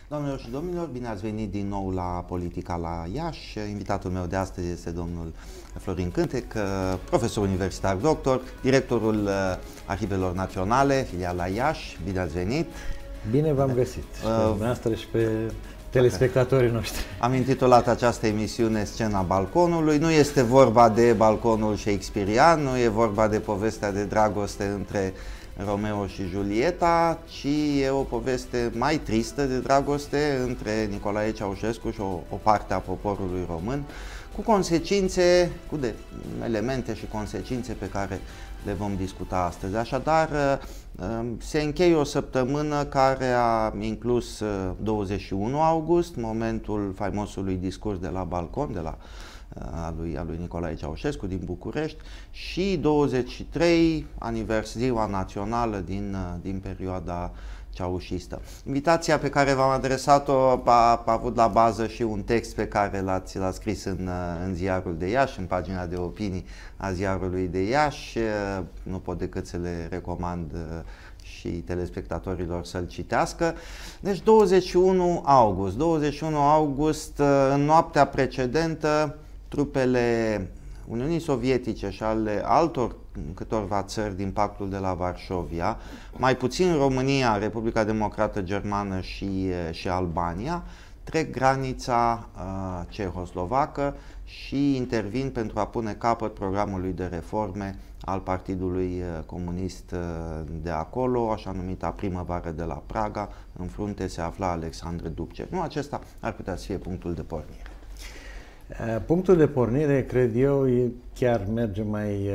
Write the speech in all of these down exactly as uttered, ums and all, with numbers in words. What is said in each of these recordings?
Doamnelor și domnilor, bine ați venit din nou la Politica la Iași. Invitatul meu de astăzi este domnul Florin Cântec, profesor universitar doctor, directorul Arhivelor Naționale, filiala Iași. Bine ați venit! Bine v-am găsit, și pe dumneavoastră și pe telespectatorii noștri. Am intitulat această emisiune Scena balconului. Nu este vorba de balconul shakespearian, nu e vorba de povestea de dragoste între Romeo și Julieta, ci e o poveste mai tristă de dragoste între Nicolae Ceaușescu și o, o parte a poporului român, cu consecințe, cu de elemente și consecințe pe care le vom discuta astăzi. Așadar, se încheie o săptămână care a inclus douăzeci și unu august, momentul faimosului discurs de la balcon, de la a lui, a lui Nicolae Ceaușescu din București, și douăzeci și trei, anivers, ziua națională din, din perioada ceaușistă. Invitația pe care v-am adresat-o a, a avut la bază și un text pe care l-ați scris în, în ziarul de Iași, în pagina de opinii a ziarului de Iași. Nu pot decât să le recomand și telespectatorilor să-l citească. Deci douăzeci și unu august. douăzeci și unu august, în noaptea precedentă, trupele Uniunii Sovietice și ale altor câtorva țări din pactul de la Varșovia, mai puțin România, Republica Democrată Germană și, și Albania, trec granița uh, cehoslovacă și intervin pentru a pune capăt programului de reforme al Partidului Comunist de acolo, așa numita primăvară de la Praga. În frunte se afla Alexandru Dubček. Nu, acesta ar putea să fie punctul de pornire. Punctul de pornire, cred eu, chiar merge mai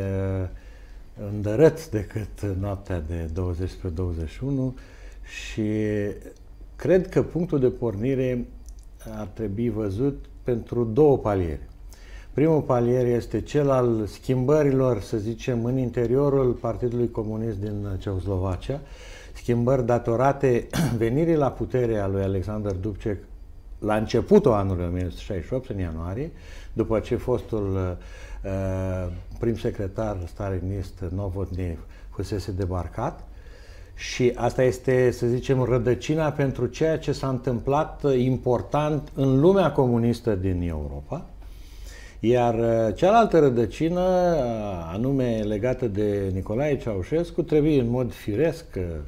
îndărât decât noaptea de douăzeci spre douăzeci și unu și cred că punctul de pornire ar trebui văzut pentru două paliere. Primul palier este cel al schimbărilor, să zicem, în interiorul Partidului Comunist din Ceoslovacia, schimbări datorate venirii la putere a lui Alexandru Dubček la începutul anului o mie nouă sute șaizeci și opt, în ianuarie, după ce fostul uh, prim secretar stalinist Novotny fusese debarcat. Și asta este, să zicem, rădăcina pentru ceea ce s-a întâmplat important în lumea comunistă din Europa. Iar cealaltă rădăcină, anume legată de Nicolae Ceaușescu, trebuie în mod firesc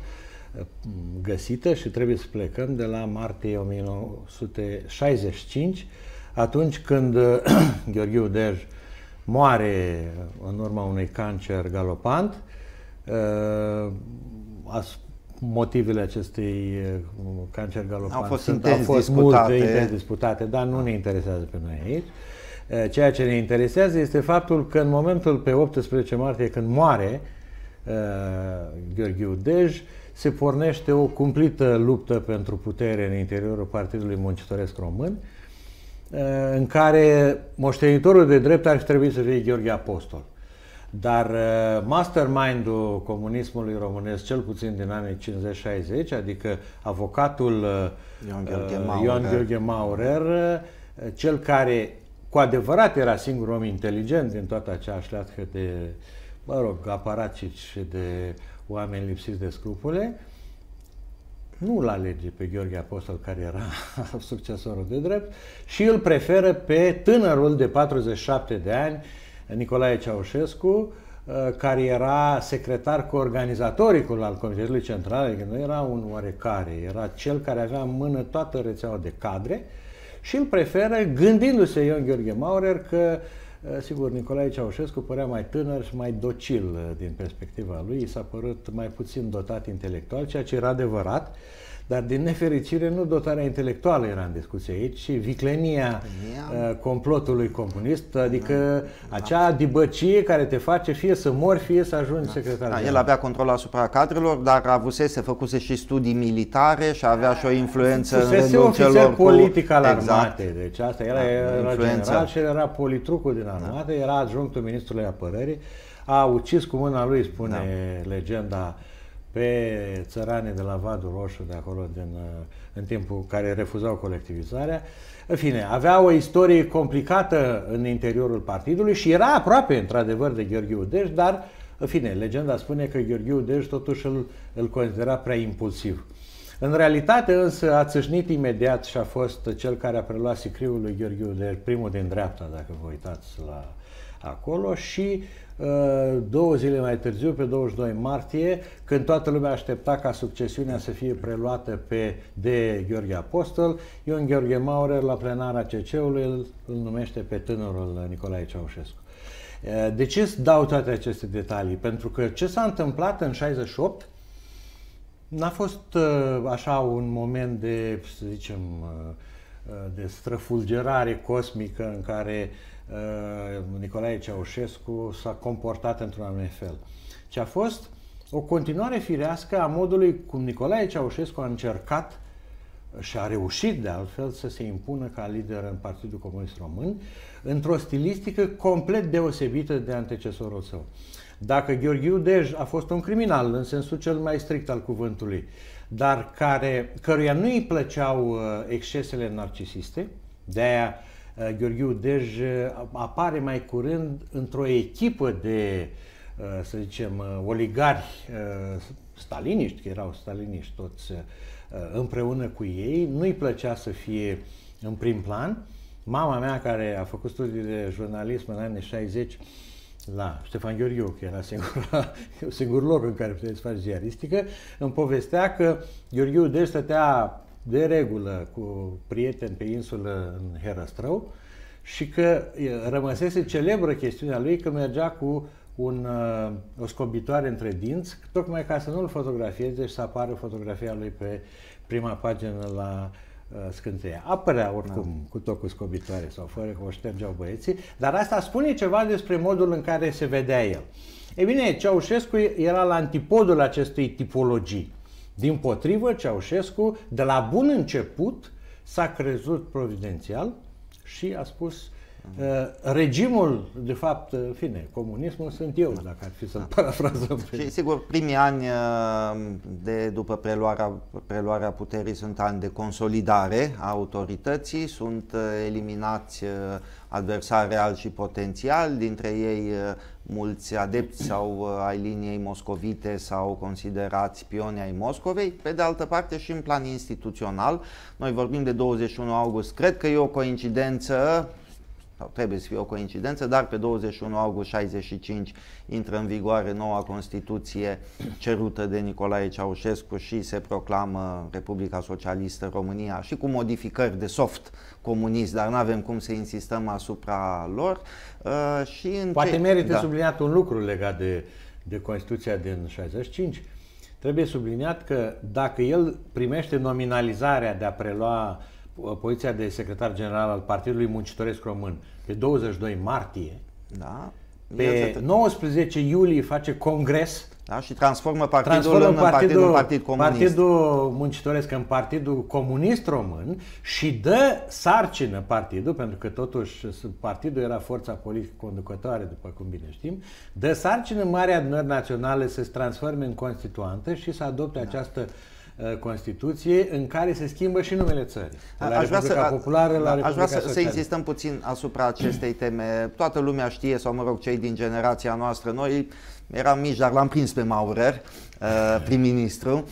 găsită și trebuie să plecăm de la martie o mie nouă sute șaizeci și cinci, atunci când Gheorghe Udej moare în urma unui cancer galopant. Motivele acestui cancer galopant au fost, sunt, intens au fost disputate. multe intens disputate, dar nu ne interesează pe noi aici. Ceea ce ne interesează este faptul că în momentul pe optsprezece martie, când moare uh, Gheorghe Udej, se pornește o cumplită luptă pentru putere în interiorul Partidului Muncitoresc Român, uh, în care moștenitorul de drept ar trebui să fie Gheorghe Apostol. Dar uh, mastermind-ul comunismului românesc, cel puțin din anii cincizeci șaizeci, adică avocatul uh, Ion Gheorghe Maurer, Ion Gheorghe Maurer uh, cel care cu adevărat era singurul om inteligent din toată acea șleatcă de, mă rog, aparațici și de oameni lipsiți de scrupule, nu îl alege pe Gheorghe Apostol, care era succesorul de drept, și îl preferă pe tânărul de patruzeci și șapte de ani, Nicolae Ceaușescu, care era secretar coorganizatoricul al Comitetului Central, adică nu era un oarecare, era cel care avea în mână toată rețeaua de cadre, și îl preferă, gândindu-se Ion Gheorghe Maurer că, sigur, Nicolae Ceaușescu părea mai tânăr și mai docil din perspectiva lui, i s-a părut mai puțin dotat intelectual, ceea ce era adevărat, dar din nefericire nu dotarea intelectuală era în discuție aici, ci viclenia uh, complotului comunist, adică da, acea dibăcie care te face fie să mori, fie să ajungi da. secretar. Da, el avea control asupra cadrelor, dar avusese, făcuse și studii militare și avea și o influență Fusese în rândul celor cu... politic al exact. armatei, deci asta era, da, era influență. general și era politrucul din armată, da. era adjunctul ministrului apărării, a ucis cu mâna lui, spune da. legenda, pe țăranii de la Vadul Roșu de acolo, din, în timpul care refuzau colectivizarea. În fine, avea o istorie complicată în interiorul partidului și era aproape, într-adevăr, de Gheorghe Udej, dar, în fine, legenda spune că Gheorghe Udej totuși îl, îl considera prea impulsiv. În realitate însă a țâșnit imediat și a fost cel care a preluat sicriul lui Gheorghe Udej, primul din dreapta, dacă vă uitați la acolo, și două zile mai târziu, pe douăzeci și doi martie, când toată lumea aștepta ca succesiunea să fie preluată pe, de Gheorghe Apostol, Ion Gheorghe Maurer, la plenara C C-ului, îl, îl numește pe tânărul Nicolae Ceaușescu. De ce îți dau toate aceste detalii? Pentru că ce s-a întâmplat în șaizeci și opt n-a fost așa un moment de, să zicem, de străfulgerare cosmică în care Nicolae Ceaușescu s-a comportat într-un anumit fel, ci a fost o continuare firească a modului cum Nicolae Ceaușescu a încercat și a reușit de altfel să se impună ca lider în Partidul Comunist Român într-o stilistică complet deosebită de antecesorul său. Dacă Gheorghe Udej a fost un criminal în sensul cel mai strict al cuvântului, dar care, căruia nu îi plăceau excesele narcisiste, de-aia Gheorghe Udej apare mai curând într-o echipă de, să zicem, oligari staliniști, că erau staliniști toți împreună cu ei, nu-i plăcea să fie în prim plan. Mama mea, care a făcut studii de jurnalism în anii șaizeci la Ștefan Gheorghiu, că era singur, singur loc în care puteai să faci ziaristică, îmi povestea că Gheorghe Udej stătea de regulă cu prieteni pe insulă în Herăstrău și că rămăsese celebră chestiunea lui că mergea cu un, o scobitoare între dinți, tocmai ca să nu-l fotografieze și să apară fotografia lui pe prima pagină la uh, scânteia. Apărea oricum da. Cu tot cu scobitoare sau fără, că o ștergeau băieții, dar asta spune ceva despre modul în care se vedea el. Ei bine, Ceaușescu era la antipodul acestei tipologii. Dimpotrivă, Ceaușescu, de la bun început, s-a crezut providențial și a spus uh, regimul, de fapt, în fine, comunismul sunt eu, dacă ar fi să-l parafrazăm. Și sigur, primii ani de după preluarea, preluarea puterii sunt ani de consolidare a autorității, sunt eliminați adversari reali și potențiali, dintre ei mulți adepți sau ai liniei moscovite sau considerați pioni ai Moscovei. Pe de altă parte și în plan instituțional, noi vorbim de douăzeci și unu august, cred că e o coincidență, sau trebuie să fie o coincidență, dar pe douăzeci și unu august șaizeci și cinci intră în vigoare noua Constituție cerută de Nicolae Ceaușescu și se proclamă Republica Socialistă România și cu modificări de soft comunist, dar nu avem cum să insistăm asupra lor. Uh, și în Poate ce... merită da. subliniat un lucru legat de, de Constituția din șaizeci și cinci. Trebuie subliniat că dacă el primește nominalizarea de a prelua poziția de secretar general al Partidului Muncitoresc Român pe douăzeci și doi martie, da. pe nouăsprezece iulie face congres, da, și transformă partidul transformă în partidul, partidul, partid comunist. Partidul Muncitoresc în Partidul Comunist Român și dă sarcină partidul, pentru că totuși partidul era forța politică conducătoare, după cum bine știm, dă sarcină Marii Adunări Naționale să se transforme în constituantă și să adopte da. această Constituție în care se schimbă și numele țării. La aș vrea Republica să, Populară, la da, aș vrea să, să insistăm puțin puțin asupra acestei teme. Toată lumea știe, sau mă rog, cei din generația noastră, noi eram mici, dar l-am prins pe Maurer, prim-ministru.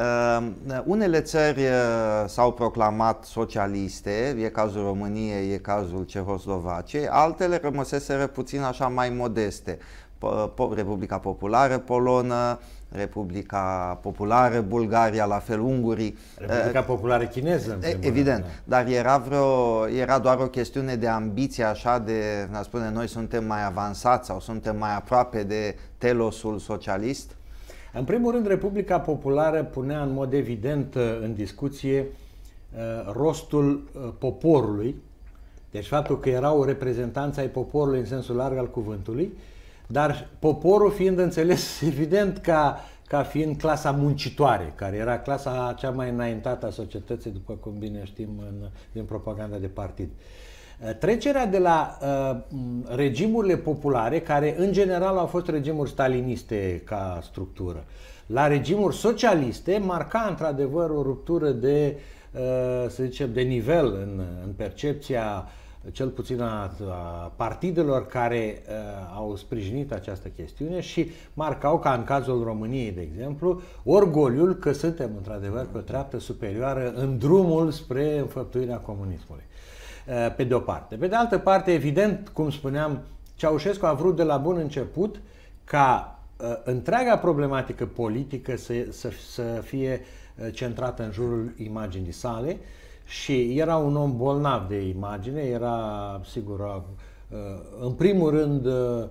Unele țări s-au proclamat socialiste, e cazul României, e cazul Cehoslovaciei, altele rămăseseră puțin așa mai modeste. Republica Populară Polonă, Republica Populară Bulgaria, la fel ungurii. Republica Populară Chineză. Evident, dar era, vreo, era doar o chestiune de ambiție, așa de, ne spune, noi suntem mai avansați sau suntem mai aproape de telosul socialist? În primul rând, Republica Populară punea în mod evident în discuție uh, rostul uh, poporului, deci faptul că erau reprezentanți ai poporului în sensul larg al cuvântului, dar poporul fiind înțeles evident ca, ca fiind clasa muncitoare, care era clasa cea mai înaintată a societății, după cum bine știm în, din propaganda de partid. Trecerea de la uh, regimurile populare, care în general au fost regimuri staliniste ca structură, la regimuri socialiste, marca într-adevăr o ruptură de, uh, să zicem, de nivel în, în percepția cel puțin a, a partidelor care uh, au sprijinit această chestiune și marcau, ca în cazul României, de exemplu, orgoliul că suntem într-adevăr pe o treaptă superioară în drumul spre înfăptuirea comunismului. Uh, pe de o parte. Pe de altă parte, evident, cum spuneam, Ceaușescu a vrut de la bun început ca uh, întreaga problematică politică să, să, să fie uh, centrată în jurul imaginii sale. Și era un om bolnav de imagine, era, sigur, în primul rând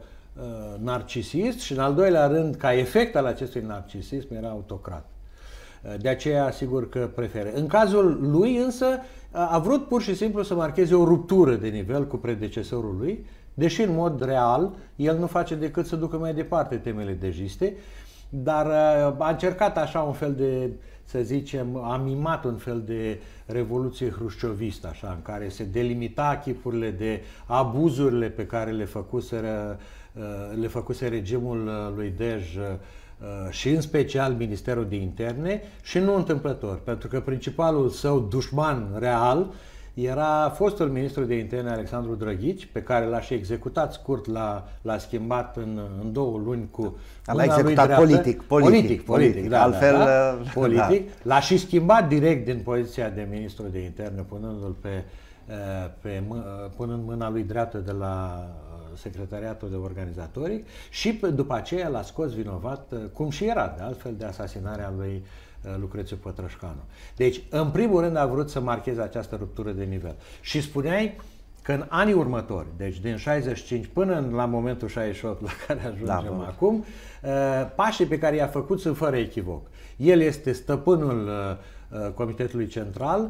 narcisist și în al doilea rând, ca efect al acestui narcisism, era autocrat. De aceea, sigur că preferă. În cazul lui însă, a vrut pur și simplu să marcheze o ruptură de nivel cu predecesorul lui, deși în mod real el nu face decât să ducă mai departe temele dejiste, dar a încercat așa un fel de, să zicem, a mimat un fel de revoluție hrușciovistă, așa, în care se delimita chipurile de abuzurile pe care le făcuseră, le făcuse regimul lui Dej și în special Ministerul de Interne, și nu întâmplător, pentru că principalul său dușman real era fostul ministru de Interne Alexandru Drăghici, pe care l-a și executat scurt, l-a schimbat în, în două luni cu l-a executat politic, politic, politic, politic, da, altfel, da, da, politic. Da. L-a și schimbat direct din poziția de ministru de Interne, punându-l pe, pe, punând mâna lui dreaptă de la secretariatul de organizatoric și după aceea l-a scos vinovat, cum și era de altfel, de asasinarea lui Lucrețiu Pătrășcanu. Deci, în primul rând a vrut să marcheze această ruptură de nivel. Și spuneai că în anii următori, deci din șaizeci și cinci până la momentul șaizeci și opt la care ajungem da, acum, pașii pe care i-a făcut sunt fără echivoc. El este stăpânul Comitetului Central,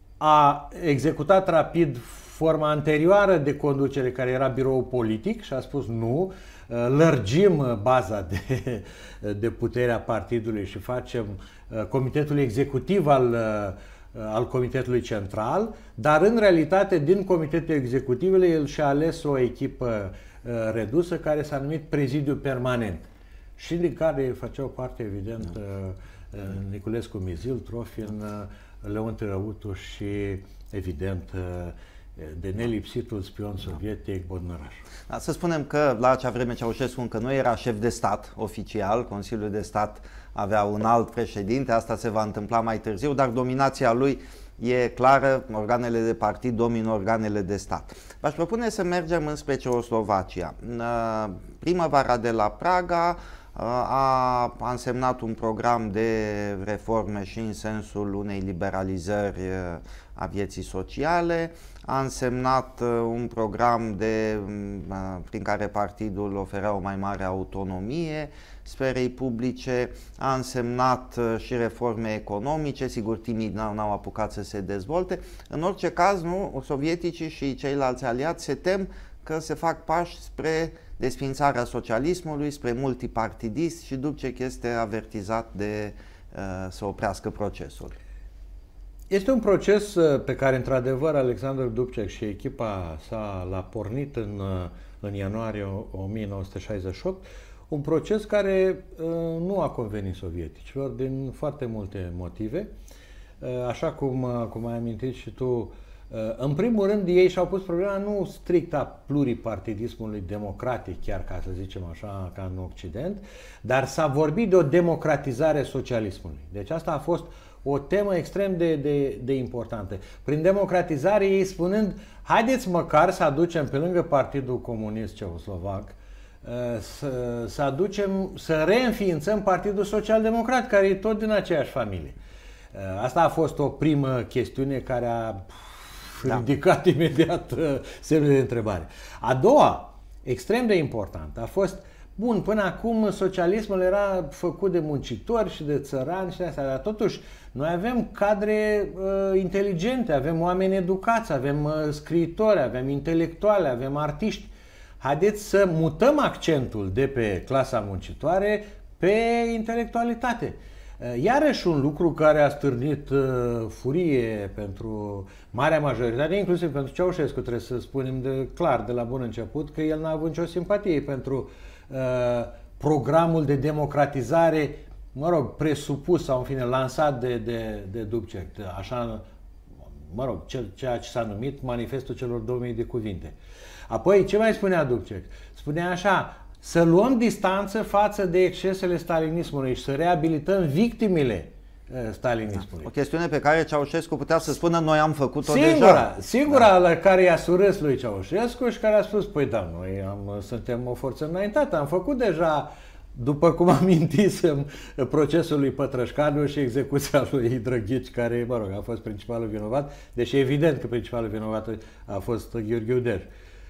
a executat rapid forma anterioară de conducere, care era biroul politic, și a spus nu, lărgim baza de, de putere a partidului și facem comitetul executiv al, al Comitetului Central, dar în realitate din Comitetul Executivele el și-a ales o echipă redusă care s-a numit Prezidiu Permanent și din care făceau parte, evident, da. Niculescu Mizil, Trofin, Leonte Răutu și, evident, de nelipsitul spion sovietic Bodnăraș. Da, să spunem că la acea vreme Ceaușescu încă nu era șef de stat oficial, Consiliul de Stat avea un alt președinte, asta se va întâmpla mai târziu, dar dominația lui e clară, organele de partid domină organele de stat. V-aș propune să mergem înspre Ceoslovacia. Primăvara de la Praga a, a însemnat un program de reforme și în sensul unei liberalizări a vieții sociale, a însemnat un program de, prin care partidul oferea o mai mare autonomie sferei publice, a însemnat și reforme economice, sigur timid n-au apucat să se dezvolte. În orice caz, nu, sovieticii și ceilalți aliați se tem că se fac pași spre desființarea socialismului, spre multipartidism și Dubček este avertizat de uh, să oprească procesul. Este un proces pe care, într-adevăr, Alexandru Dubček și echipa sa l-a pornit în, în ianuarie o mie nouă sute șaizeci și opt, un proces care uh, nu a convenit sovieticilor din foarte multe motive. Uh, așa cum, uh, cum ai amintit și tu, uh, în primul rând ei și-au pus problema nu strict a pluripartidismului democratic, chiar ca să zicem așa, ca în Occident, dar s-a vorbit de o democratizare a socialismului. Deci asta a fost o temă extrem de, de, de importantă. Prin democratizare ei spunând, haideți măcar să aducem pe lângă Partidul Comunist Ceoslovac, să, să aducem, să reînființăm Partidul Social Democrat, care e tot din aceeași familie. Asta a fost o primă chestiune care a da. ridicat imediat semne de întrebare. A doua, extrem de importantă, a fost bun, până acum socialismul era făcut de muncitori și de țărani și de astea, dar totuși noi avem cadre uh, inteligente, avem oameni educați, avem uh, scriitori, avem intelectuali, avem artiști. Haideți să mutăm accentul de pe clasa muncitoare pe intelectualitate. Uh, iarăși un lucru care a stârnit uh, furie pentru marea majoritate, inclusiv pentru Ceaușescu, trebuie să spunem de clar de la bun început că el n-a avut nicio simpatie pentru Uh, programul de democratizare, mă rog, presupus sau în fine lansat de, de, de Dubček, așa mă rog, ceea ce s-a numit Manifestul celor două mii de cuvinte. Apoi, ce mai spunea Dubček? Spunea așa, să luăm distanță față de excesele stalinismului și să reabilităm victimele stalinismului. O chestiune pe care Ceaușescu putea să spună, noi am făcut-o singura, deja. Singura da. La care i-a surâs lui Ceaușescu și care a spus, păi da, noi am, suntem o forță înaintată, am făcut deja, după cum amintisem, procesul lui Pătrășcanu și execuția lui Drăghici, care, mă rog, a fost principalul vinovat, deși evident că principalul vinovat a fost Gheorghiu Dej.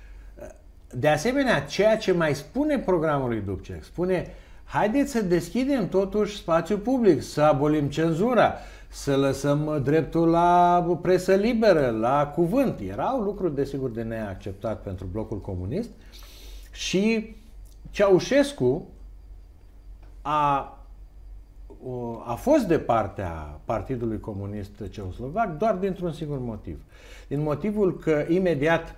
De asemenea, ceea ce mai spune programul lui Dubček, spune, haideți să deschidem totuși spațiul public, să abolim cenzura, să lăsăm dreptul la presă liberă, la cuvânt. Erau lucruri, desigur, de neacceptat pentru blocul comunist și Ceaușescu a, a fost de partea Partidului Comunist Ceoslovac doar dintr-un singur motiv. Din motivul că imediat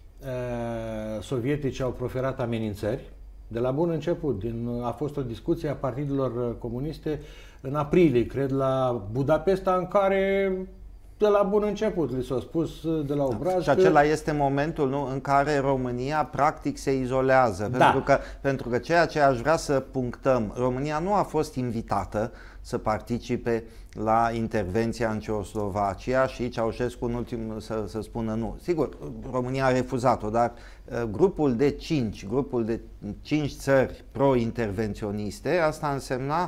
uh, sovieticii au proferat amenințări, de la bun început. Din, a fost o discuție a partidelor comuniste în aprilie, cred, la Budapesta, în care de la bun început li s-a spus de la obraz. Și acela este momentul, nu, în care România practic se izolează. Da. Pentru că, pentru că ceea ce aș vrea să punctăm, România nu a fost invitată să participe la intervenția în Ceoslovacia și Ceaușescu în ultim să, să spună nu. Sigur, România a refuzat-o, dar uh, grupul de cinci, grupul de cinci țări pro-intervenționiste, asta însemna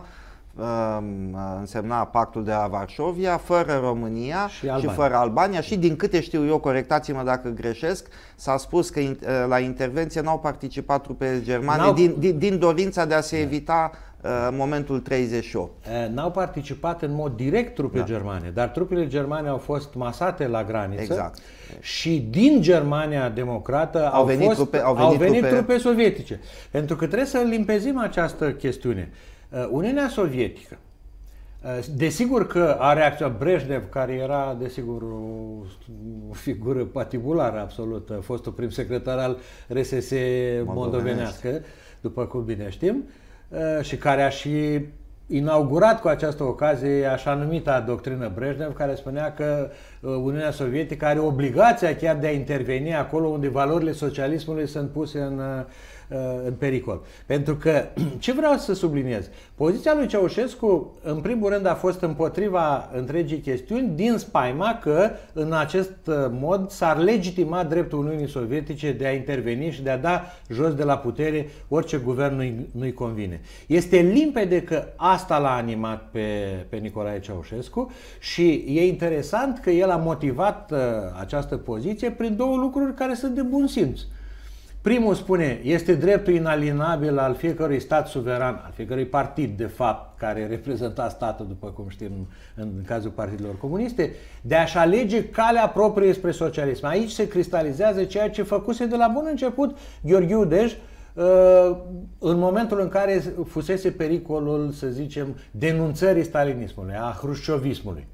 însemna pactul de la Varșovia, fără România și, și fără Albania și, din câte știu eu, corectați-mă dacă greșesc, s-a spus că la intervenție n-au participat trupele germane din, din, din dorința de a se evita uh, momentul treizeci și opt. N-au participat în mod direct trupe da. germane, dar trupele germane au fost masate la graniță exact. Și din Germania democrată au, au venit, fost, trupe, au venit, au venit trupe... trupe sovietice. Pentru că trebuie să limpezim această chestiune. Uniunea Sovietică, desigur că a reacționat Brejnev, care era, desigur, o, o figură patibulară absolută, fostul prim secretar al R S S moldovenească, după cum bine știm, și care a și inaugurat cu această ocazie așa numita doctrină Brejnev, care spunea că Uniunea Sovietică are obligația chiar de a interveni acolo unde valorile socialismului sunt puse în în pericol. Pentru că, ce vreau să subliniez? Poziția lui Ceaușescu, în primul rând, a fost împotriva întregii chestiuni din spaima că, în acest mod, s-ar legitima dreptul Uniunii Sovietice de a interveni și de a da jos de la putere orice guvern nu-i, nu-i convine. Este limpede că asta l-a animat pe, pe Nicolae Ceaușescu și e interesant că el a motivat uh, această poziție prin două lucruri care sunt de bun simț. Primul spune, este dreptul inalienabil al fiecărui stat suveran, al fiecărui partid, de fapt, care reprezenta statul, după cum știm în cazul partidelor comuniste, de a-și alege calea proprie spre socialism. Aici se cristalizează ceea ce făcuse de la bun început Gheorghiu Dej, în momentul în care fusese pericolul, să zicem, denunțării stalinismului, a hrușciovismului.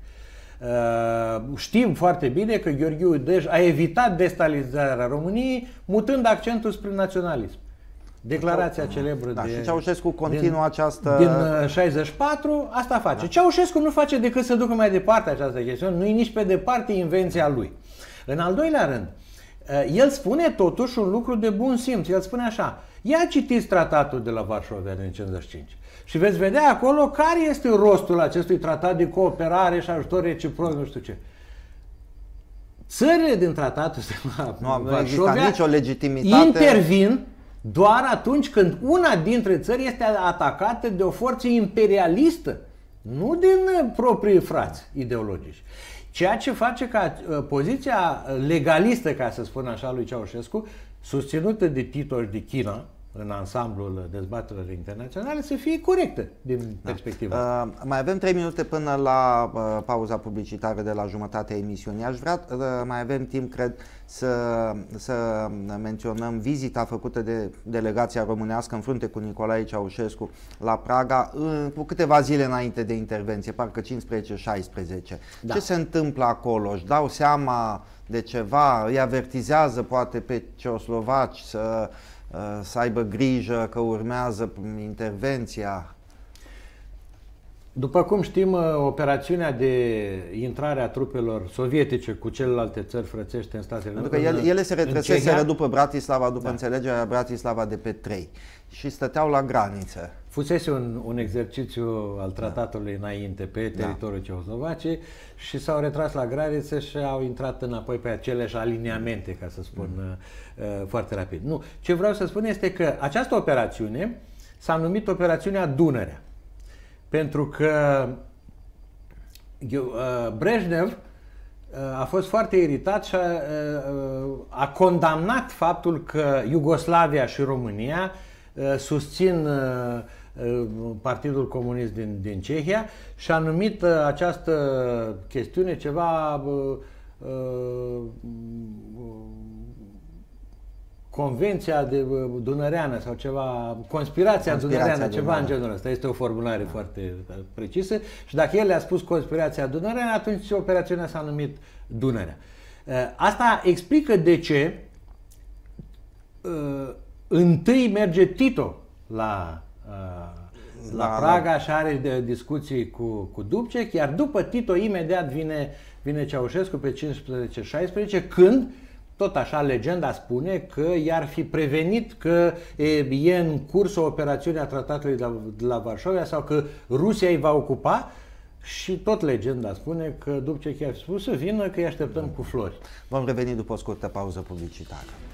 Știm foarte bine că Gheorghiu Dej a evitat destalinisarea României, mutând accentul spre naționalism. Declarația celebră da, de... Și Ceaușescu continuă din, această... Din șaizeci și patru, asta face. Da. Ceaușescu nu face decât să ducă mai departe această chestiune, nu e nici pe departe invenția lui. În al doilea rând, el spune totuși un lucru de bun simț. El spune așa, ia citiți tratatul de la Varșovia din cincizeci și cinci și veți vedea acolo care este rostul acestui tratat de cooperare și ajutor reciproc, nu știu ce. Țările din tratatul de la nu Varșovia nicio legitimitate. Intervin doar atunci când una dintre țări este atacată de o forță imperialistă, nu din proprii frați ideologici. Ceea ce face ca uh, poziția legalistă, ca să spun așa, lui Ceaușescu, susținută de Tito și de China, în ansamblul dezbaterilor internaționale, să fie corectă din da. perspectiva. Uh, mai avem trei minute până la uh, pauza publicitară de la jumătatea emisiunii. Aș vrea, uh, mai avem timp, cred, să, să menționăm vizita făcută de delegația românească în frunte cu Nicolae Ceaușescu la Praga uh, cu câteva zile înainte de intervenție, parcă cincisprezece șaisprezece. Da. Ce se întâmplă acolo? Își dau seama de ceva? Îi avertizează poate pe ceoslovaci să să aibă grijă că urmează intervenția? După cum știm, operațiunea de intrare a trupelor sovietice cu celelalte țări frățește în Statele Unite. Pentru că ele, ele se retrăseseră după Bratislava, după da. înțelegerea Bratislava de pe trei și stăteau la graniță. Fusese un, un exercițiu al tratatului da. înainte pe teritoriul da. Cehoslovacii și s-au retras la graniță și au intrat înapoi pe aceleași aliniamente, ca să spun mm. uh, foarte rapid. Nu, ce vreau să spun este că această operațiune s-a numit operațiunea Dunărea. Pentru că Brejnev a fost foarte iritat și a, a condamnat faptul că Iugoslavia și România susțin Partidul Comunist din, din Cehia și a numit această chestiune ceva Convenția de Dunăreană sau ceva, conspirația, conspirația Dunăreană, ceva în genul ăsta. Este o formulare da. foarte precisă și dacă el le-a spus conspirația Dunăreană, atunci operațiunea s-a numit Dunărea. Asta explică de ce uh, întâi merge Tito la, uh, la, la Praga și are de discuții cu, cu Dubček, iar după Tito imediat vine, vine Ceaușescu pe cincisprezece șaisprezece, când tot așa, legenda spune că i-ar fi prevenit că e în curs o operațiune a tratatului de la, de la Varșovia sau că Rusia îi va ocupa și tot legenda spune că Dubček i-a spus să vină, că îi așteptăm cu flori. Vom reveni după o scurtă pauză publicitară.